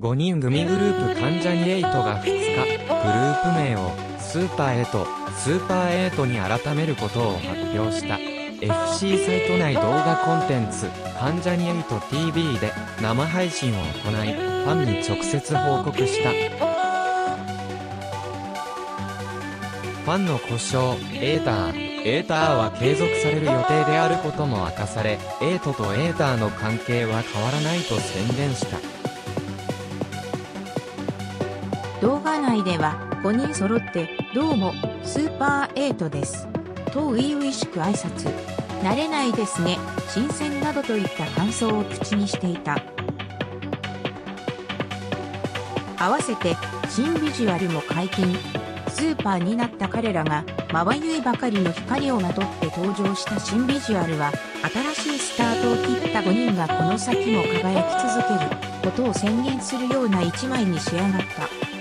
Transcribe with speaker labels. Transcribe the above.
Speaker 1: 5人組グループ関ジャニ∞が2日、グループ名をスーパー8に改めることを発表した。FC サイト内動画コンテンツ、関ジャニ∞TV で生配信を行い、ファンに直接報告した。ファンの呼称、エーターは継続される予定であることも明かされ、エイトとエーターの関係は変わらないと宣言した。
Speaker 2: 動画内では5人揃ってどうもスーパー8ですと初々しく挨拶、慣れないですね、新鮮などといった感想を口にしていた。合わせて新ビジュアルも解禁。スーパーになった彼らがまばゆいばかりの光をまとって登場した新ビジュアルは、新しいスタートを切った5人がこの先も輝き続けることを宣言するような一枚に仕上がった。